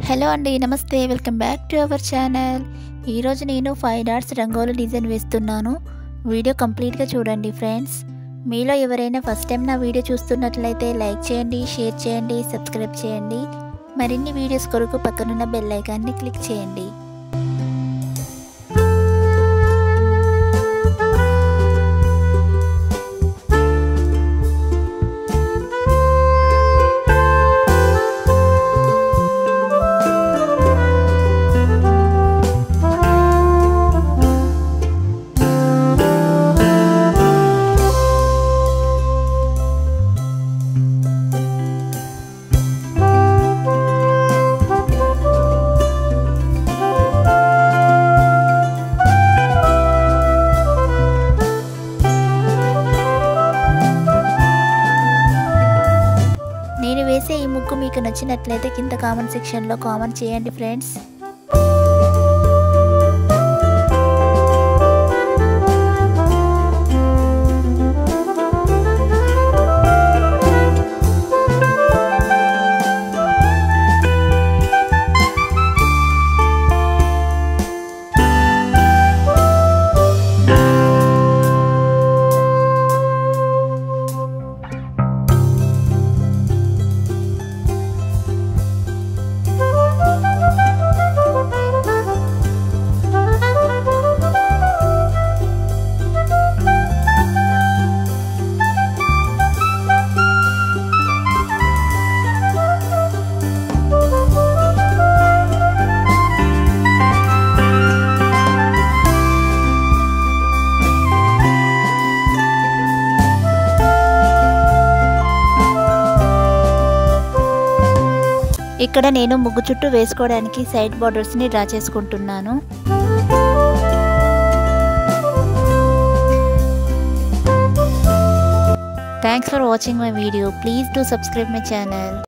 Hello అండి, నమస్తే. Welcome back to our channel. ఈరోజు నేను 5 డాట్స్ రంగోలి డిజైన్ వేస్తున్నాను. వీడియో కంప్లీట్గా చూడండి ఫ్రెండ్స్. మీలో ఎవరైనా ఫస్ట్ టైం నా వీడియో చూస్తున్నట్లయితే లైక్ చేయండి, షేర్ చేయండి, సబ్స్క్రైబ్ చేయండి. మరిన్ని వీడియోస్ కొరకు పక్కనున్న బెల్ ఐకాన్ని క్లిక్ చేయండి. నేను వేసే ఈ ముగ్గు మీకు నచ్చినట్లయితే కింద కామెంట్ సెక్షన్లో కామెంట్ చేయండి ఫ్రెండ్స్. ఇక్కడ నేను ముగ్గు చుట్టూ వేసుకోవడానికి సైడ్ బార్డర్స్ని డ్రా చేసుకుంటున్నాను. Thanks for watching my video. Please do subscribe my channel.